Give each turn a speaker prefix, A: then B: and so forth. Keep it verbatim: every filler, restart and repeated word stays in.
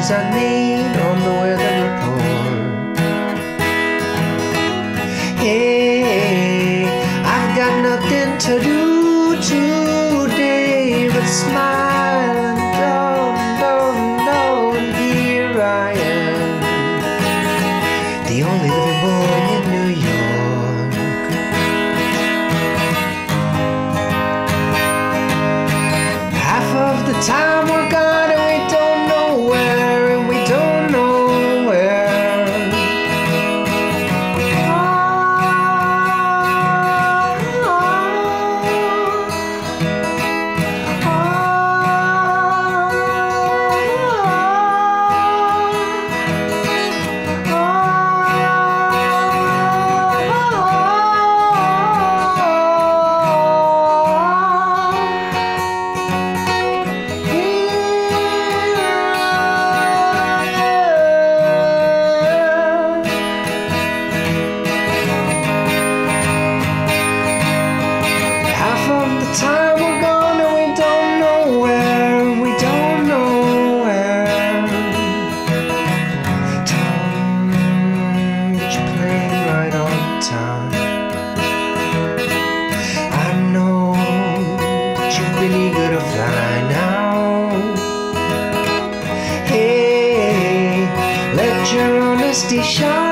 A: words I need on the weather report. Hey, I've got nothing to do today but smile and don't, don't, don't. Here I am, the only living boy in New York. Half of the time we're gone and we don't know where, and we don't know where. Oh, oh, oh, time we're gone and we don't know where, and we don't know where. Tom, get your plane right on time. I know that you've been eager to fly now. Hey, let your honesty shine.